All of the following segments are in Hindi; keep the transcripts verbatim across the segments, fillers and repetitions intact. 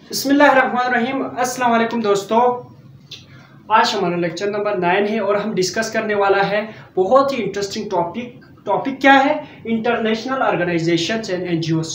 बिस्मिल्लाहिर्रहमानिर्रहीम। अस्सलाम वालेकुम दोस्तों, आज हमारा लेक्चर नंबर नाइन है और हम डिस्कस करने वाला है बहुत ही इंटरेस्टिंग टॉपिक। टॉपिक क्या है? International organisations and NGOs.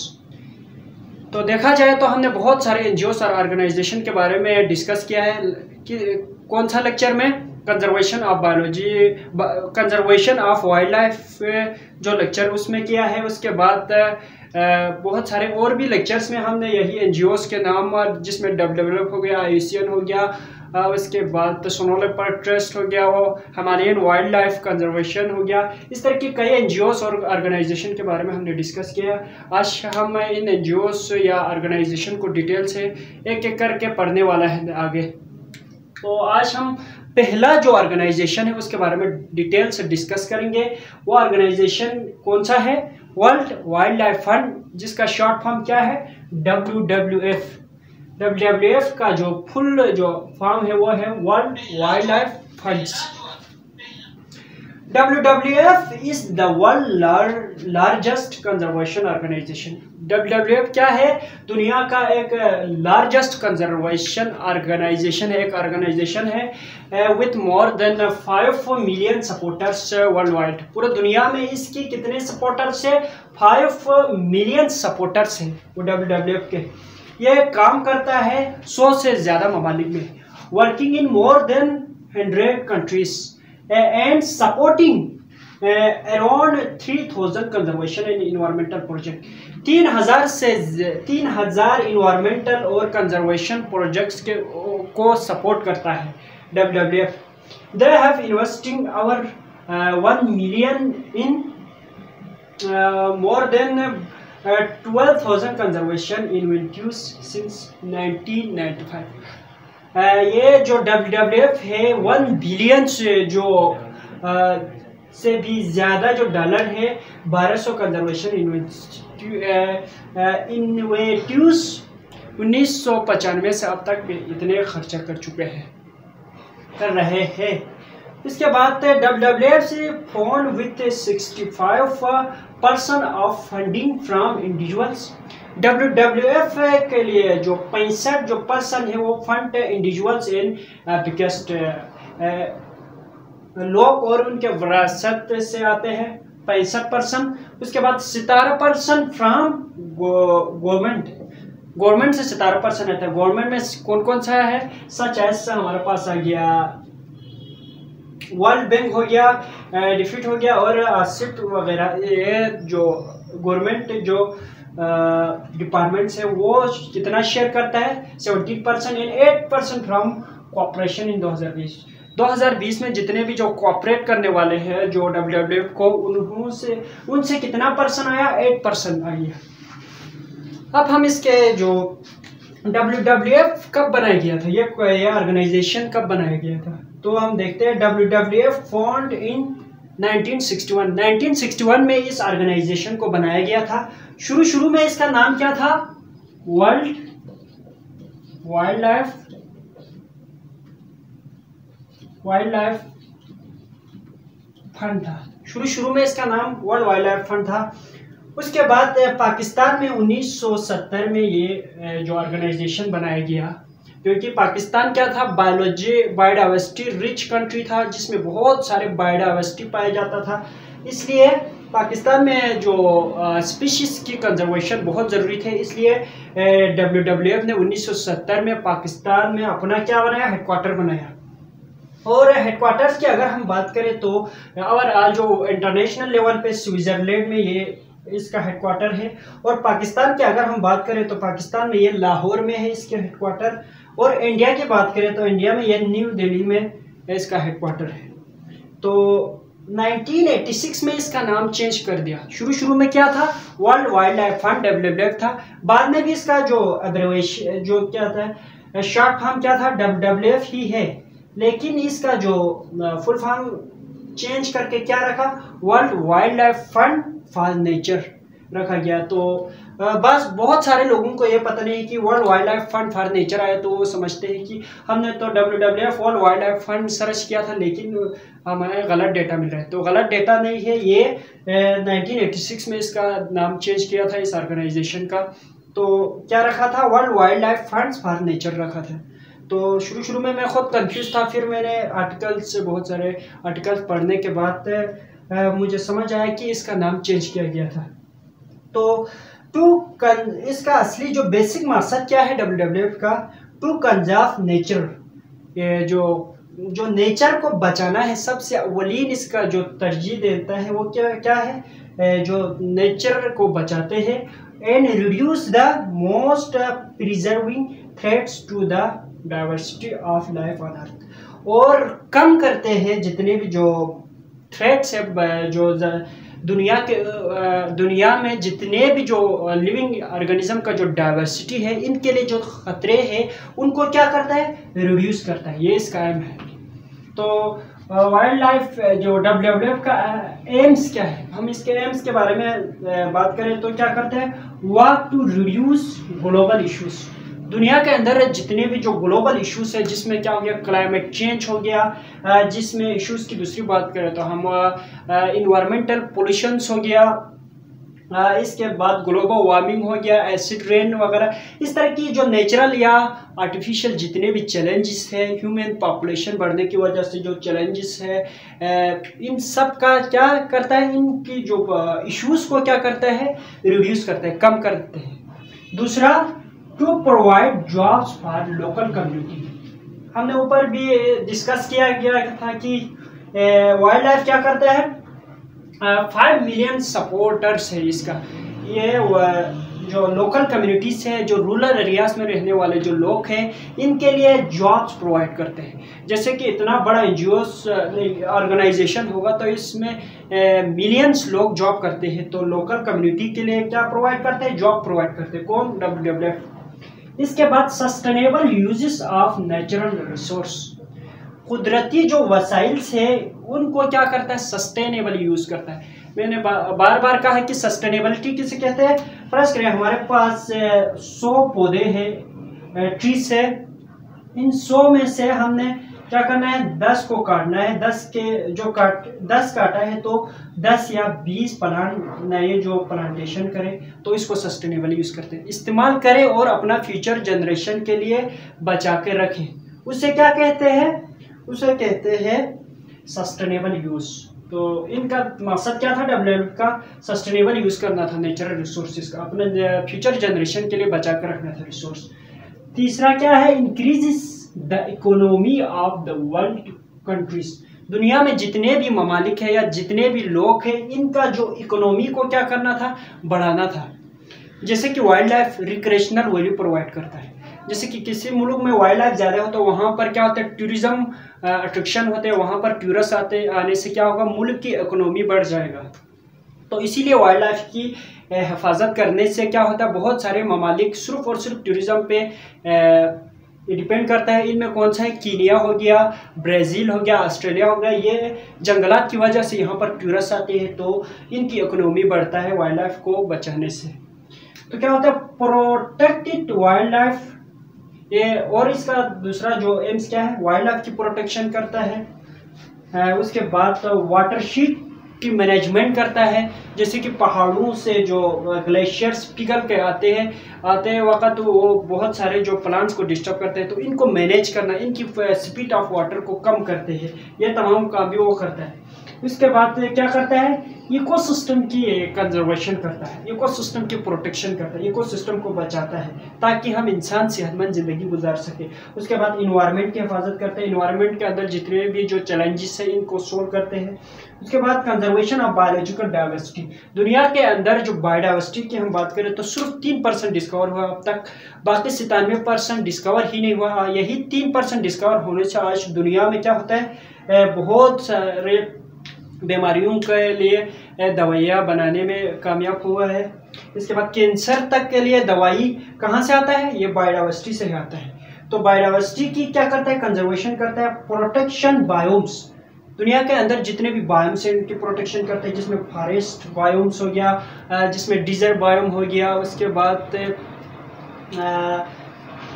तो देखा जाए तो हमने बहुत सारे एनजीओस और ऑर्गेनाइजेशन के बारे में डिस्कस किया है कि कौन सा लेक्चर में conservation of biology conservation of wildlife जो लेक्चर उसमें किया है। उसके बाद बहुत सारे और भी लेक्चर्स में हमने यही एनजीओस के नाम, जिसमें डब्ल्यू डब्ल्यू एफ हो गया, आई यू सी एन हो गया, उसके बाद सोनो लेपर्ड ट्रस्ट हो गया, वो हिमालयन वाइल्ड लाइफ कंजर्वेशन हो गया, इस तरह की कई एनजीओस और ऑर्गेनाइजेशन के बारे में हमने डिस्कस किया। आज हम इन एनजीओस या ऑर्गेनाइजेशन को डिटेल से एक एक करके पढ़ने वाला है आगे। तो आज हम पहला जो ऑर्गेनाइजेशन है उसके बारे में डिटेल से डिस्कस करेंगे। वो ऑर्गेनाइजेशन कौन सा है? वर्ल्ड वाइल्ड लाइफ फंड, जिसका शॉर्ट फॉर्म क्या है? W W F. W W F का जो फुल जो फॉर्म है वो है world wildlife funds. W W F is the world largest conservation organisation. डब्ल्यू डब्ल्यू एफ क्या है? दुनिया का एक लार्जेस्ट कंजर्वेशन ऑर्गेनाइजेशन है, एक ऑर्गेनाइजेशन है with more than five million supporters worldwide. पूरे दुनिया में इसकी कितने सपोर्टर्स है? फाइव मिलियन सपोर्टर्स हैं वो डब्ल्यू डब्ल्यू एफ के। ये काम करता है सौ से ज़्यादा ममालिक में, working in more than hundred countries and supporting uh, around three thousand conservation and environmental project। तीन हजार से तीन हजार इन्वायरमेंटल और कंजर्वेशन प्रोजेक्ट्स के को सपोर्ट करता है W W F. They have investing our one million in more than twelve thousand conservation incentives since nineteen ninety five. Uh, ये जो डब्ल्यू डब्ल्यू एफ है वन बिलियन से जो uh, से भी ज़्यादा जो डॉलर है बारह सौ कंजर्वेशन इन्वेंटिव्स उन्नीस सौ पचानवे से अब तक इतने खर्चा कर चुके हैं कर रहे हैं। इसके बाद डब्ल्यू डब्ल्यू एफ से fund with sixty five percent of funding from individuals. W W F के लिए जो पैंसठ जो पर्सन है वो फंड इंडिविजुअल्स इन बिगेस्ट लोग और उनके विरासत से आते हैं पैंसठ परसेंट। उसके बाद सतारह परसेंट फ्रॉम गवर्नमेंट गवर्नमेंट से सतारह परसेंट आता है। गवर्नमेंट में कौन कौन सा है? सच ऐसा हमारे पास आ गया वर्ल्ड बैंक हो गया, डिफिट हो गया और आसिफ वगैरह। ये जो गवर्नमेंट जो डिपार्टमेंट्स है वो कितना शेयर करता है? Seventeen percent and eight percent from corporation in दो हज़ार बीस। दो हज़ार बीस में जितने भी जो कॉपरेट करने वाले हैं जो डब्ल्यू डब्ल्यू एफ को, उनसे उनसे कितना परसेंट आया? एट परसेंट आया। अब हम इसके जो डब्ल्यू डब्ल्यू एफ कब बनाया गया था, ये ये ऑर्गेनाइजेशन कब बनाया गया था, तो हम देखते हैं W W F formed in nineteen sixty one. Nineteen sixty one में इस ऑर्गेनाइजेशन को बनाया गया था। शुरू शुरू में इसका नाम क्या था? World wildlife wildlife fund था। शुरू शुरू में इसका नाम वर्ल्ड वाइल्ड लाइफ फंड था। उसके बाद पाकिस्तान में उन्नीस सौ सत्तर में ये जो ऑर्गेनाइजेशन बनाया गया, क्योंकि पाकिस्तान क्या था? बायोलॉजी बायोडाइवर्सिटी रिच कंट्री था, जिसमें बहुत सारे बायोडाइवर्सिटी पाया जाता था। इसलिए पाकिस्तान में जो स्पीशीज की कंजर्वेशन बहुत ज़रूरी थे। इसलिए डब्ल्यू डब्ल्यू एफ ने उन्नीस सौ सत्तर में पाकिस्तान में अपना क्या बनाया? हेडक्वार्टर बनाया। और हेडक्वार्टर्स की अगर हम बात करें तो और आज जो इंटरनेशनल लेवल पे स्विट्जरलैंड में ये इसका हेडक्वार्टर है। और पाकिस्तान की अगर हम बात करें तो पाकिस्तान में ये लाहौर में है इसके हेडक्वार्टर। और इंडिया की बात करें तो इंडिया में ये न्यू दिल्ली में इसका हेडक्वार्टर है। तो नाइनटीन एटी सिक्स में इसका नाम चेंज कर दिया। शुरू शुरू में क्या था? World wildlife fund W W F था। बाद में भी इसका जो अब्रेविएशन जो क्या था, शॉर्ट फॉर्म क्या था? डब्ल्यू डब्ल्यू एफ ही है, लेकिन इसका जो फुल फॉर्म चेंज करके क्या रखा? World wildlife fund for nature रखा गया। तो बस बहुत सारे लोगों को ये पता नहीं कि world wildlife fund for nature आया, तो वो समझते हैं कि हमने तो W W F world wildlife fund search किया था लेकिन हमें गलत डेटा मिल रहा है। तो गलत डेटा नहीं है, ये नाइनटीन एटी सिक्स में इसका नाम चेंज किया था इस ऑर्गेनाइजेशन का। तो क्या रखा था, world wildlife funds for nature रखा था। तो शुरू शुरू में मैं खुद कंफ्यूज था, फिर मैंने आर्टिकल्स बहुत सारे आर्टिकल्स पढ़ने के बाद आ, मुझे समझ आया कि इसका नाम चेंज किया गया था। तो टू इसका असली जो बेसिक मकसद क्या है डब्ल्यू डब्ल्यू एफ का, टू कंजर्व नेचर, ये जो जो नेचर को बचाना है, सबसे अवलीन इसका जो तरजीह देता है वो क्या क्या है, जो नेचर को बचाते हैं, and reduce the most preserving threats to the diversity of life on earth, और कम करते हैं जितने भी जो थ्रेट्स है, जो दुनिया के दुनिया में जितने भी जो लिविंग ऑर्गेनिज्म का जो डाइवर्सिटी है, इनके लिए जो खतरे हैं उनको क्या करता है, रिड्यूस करता है, ये इसका एम है। तो वाइल्ड लाइफ जो डब्ल्यू डब्ल्यू एफ का एम्स क्या है, हम इसके एम्स के बारे में बात करें तो क्या करते हैं, work to reduce global issues, दुनिया के अंदर जितने भी जो ग्लोबल इश्यूज है, जिसमें क्या हो गया, क्लाइमेट चेंज हो गया, जिसमें इश्यूज की दूसरी बात करें तो हम इन्वायरमेंटल पोल्यूशंस हो गया, इसके बाद ग्लोबल वार्मिंग हो गया, एसिड रेन वगैरह, इस तरह की जो नेचुरल या आर्टिफिशियल जितने भी चैलेंजेस है, ह्यूमन पॉपुलेशन बढ़ने की वजह से जो चैलेंजेस है, इन सब का क्या करता है, इनकी जो इश्यूज को क्या करता है, रिड्यूस करता है, कम करते हैं। दूसरा, to provide jobs for local community, हमने ऊपर भी डिस्कस किया गया था कि वाइल्ड लाइफ क्या करता है, फाइव मिलियन सपोर्टर्स है इसका, ये जो लोकल कम्युनिटीज है, जो रूरल एरियाज में रहने वाले जो लोग हैं, इनके लिए जॉब्स प्रोवाइड करते हैं। जैसे कि इतना बड़ा एन जी ओ ऑर्गेनाइजेशन होगा तो इसमें मिलियंस लोग जॉब करते हैं, तो लोकल कम्युनिटी के लिए क्या प्रोवाइड करते हैं, जॉब प्रोवाइड करते हैं, कौन, डब्ल्यू डब्ल्यू एफ। इसके बाद sustainable uses of natural resource, कुदरती जो वसाइल्स है उनको क्या करता है, सस्टेनेबल यूज करता है। मैंने बा, बार बार कहा है कि सस्टेनेबिलिटी किसे कहते हैं। फर्स्ट करें, हमारे पास सौ पौधे हैं, ट्रीज है, इन सौ में से हमने क्या करना है, दस को काटना है, दस के जो काट दस काटा है तो दस या बीस प्लांट नए जो प्लांटेशन करें, तो इसको सस्टेनेबल यूज करते हैं, इस्तेमाल करें और अपना फ्यूचर जनरेशन के लिए बचा के रखें, उसे क्या कहते हैं, उसे कहते हैं सस्टेनेबल यूज। तो इनका मकसद क्या था, डब्ल्यू डब्ल्यू एफ का, सस्टेनेबल यूज करना था नेचुरल रिसोर्सेज का, अपने फ्यूचर जनरेशन के लिए बचा कर रखना था रिसोर्स। तीसरा क्या है, increase the economy of the world countries, दुनिया में जितने भी ममालिक है या जितने भी लोग हैं, इनका जो इकोनॉमी को क्या करना था, बढ़ाना था। जैसे कि wild life recreational value provide करता है, जैसे कि किसी मुल्क में वाइल्ड लाइफ ज़्यादा हो तो वहाँ पर क्या होता है, टूरिज्म अट्रैक्शन होते हैं, वहाँ पर टूरिस्ट आते आने से क्या होगा, मुल्क की इकोनॉमी बढ़ जाएगा। तो इसीलिए वाइल्ड लाइफ की हिफाजत करने से क्या होता है, बहुत सारे ममालिक सिर्फ और सिर्फ टूरिज्म पे डिपेंड करता है। इनमें कौन सा है, कीनिया हो गया, ब्राज़ील हो गया, ऑस्ट्रेलिया हो गया, ये जंगलात की वजह से यहाँ पर टूरिस्ट आते हैं, तो इनकी इकोनॉमी बढ़ता है वाइल्ड लाइफ को बचाने से। तो क्या होता है, प्रोटेक्टेड वाइल्ड लाइफ, ये और इसका दूसरा जो एम्स क्या है, वाइल्ड लाइफ की प्रोटेक्शन करता है। उसके बाद तो वाटरशीट की मैनेजमेंट करता है, जैसे कि पहाड़ों से जो ग्लेशियर्स पिघल के आते हैं आते वक्त वो बहुत सारे जो प्लांट्स को डिस्टर्ब करते हैं, तो इनको मैनेज करना, इनकी स्पीड ऑफ वाटर को कम करते हैं, ये तमाम काम भी वो करता है। इसके बाद क्या करता है, इकोसिस्टम की कंजर्वेशन करता है, इकोसिस्टम की प्रोटेक्शन करता है, इकोसिस्टम को बचाता है ताकि हम इंसान सेहतमंद ज़िंदगी गुजार सके। उसके बाद इन्वायरमेंट की हिफाजत करते हैं, इन्वायरमेंट के अंदर जितने भी जो चैलेंजेस हैं इनको सोल्व करते हैं। उसके बाद कंजर्वेशन ऑफ बायोलॉजिकल डाइवर्सिटी, दुनिया के अंदर जो बायोडाइवर्सिटी की हम बात करें तो सिर्फ तीन परसेंट डिस्कवर हुआ अब तक, बाकी सितानवे परसेंट डिस्कवर ही नहीं हुआ। यही तीन परसेंट डिस्कवर होने से आज दुनिया में क्या होता है, बहुत सारे बीमारियों के लिए दवाइयाँ बनाने में कामयाब हुआ है। इसके बाद कैंसर तक के लिए दवाई कहाँ से आता है, ये बायोडाइवर्सिटी से आता है। तो बायोडाइवर्सिटी की क्या करता है, कंजर्वेशन करता है। प्रोटेक्शन बायोम्स, दुनिया के अंदर जितने भी बायोम्स हैं उनकी प्रोटेक्शन करते हैं, जिसमें फॉरेस्ट बायोम्स हो गया, जिसमें डिजर्ट बायोम हो गया, उसके बाद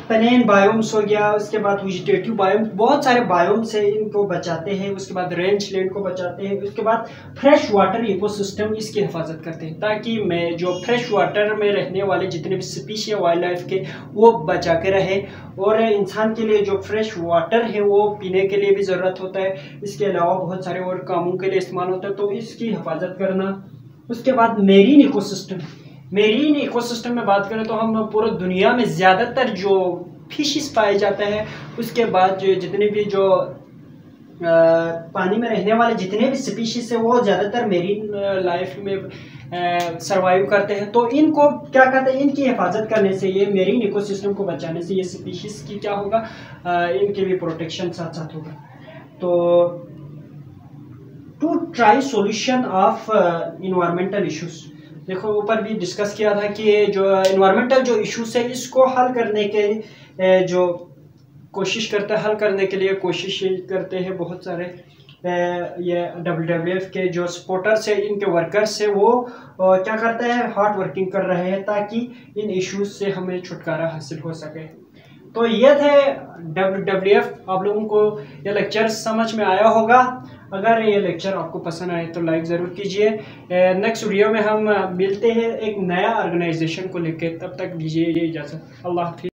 प्लेन बायोम्स हो गया, उसके बाद वेजिटेटिव बायोम, बहुत सारे बायोम से इनको बचाते हैं। उसके बाद रेंज लैंड को बचाते हैं। उसके बाद फ्रेश वाटर इकोसिस्टम इसकी हिफाजत करते हैं, ताकि मैं जो फ्रेश वाटर में रहने वाले जितने भी स्पीशी है वाइल्ड लाइफ के वो बचा के रहे। और इंसान के लिए जो फ्रेश वाटर है वो पीने के लिए भी ज़रूरत होता है, इसके अलावा बहुत सारे और कामों के लिए इस्तेमाल होता है, तो इसकी हिफाजत करना। उसके बाद मेरीन इकोसिस्टम, मेरीन इकोसिस्टम में बात करें तो हम पूरी दुनिया में ज़्यादातर जो फिशेस पाए जाते हैं, उसके बाद जो जितने भी जो आ, पानी में रहने वाले जितने भी स्पीशीज है वो ज़्यादातर मेरीन लाइफ में सरवाइव करते हैं। तो इनको क्या करते हैं, इनकी हिफाजत करने से, ये मेरीन इकोसिस्टम को बचाने से ये स्पीशीज की क्या होगा, आ, इनके भी प्रोटेक्शन साथ साथ होगा। तो to try solution of environmental issues, देखो ऊपर भी डिस्कस किया था कि जो इन्वायरमेंटल जो इश्यूज है इसको हल करने के जो कोशिश करते हैं, हल करने के लिए कोशिश करते हैं बहुत सारे ये डब्ल्यू डब्ल्यू एफ के जो सपोर्टर्स है, इनके वर्कर्स है, वो क्या करते हैं, हार्ड वर्किंग कर रहे हैं ताकि इन इश्यूज से हमें छुटकारा हासिल हो सके। तो ये थे डब्ल्यू डब्ल्यू एफ। आप लोगों को ये लेक्चर समझ में आया होगा। अगर ये लेक्चर आपको पसंद आए तो लाइक ज़रूर कीजिए। नेक्स्ट वीडियो में हम मिलते हैं एक नया ऑर्गेनाइजेशन को लेकर, तब तक दीजिए इजाज़त। अल्लाह हाफिज़।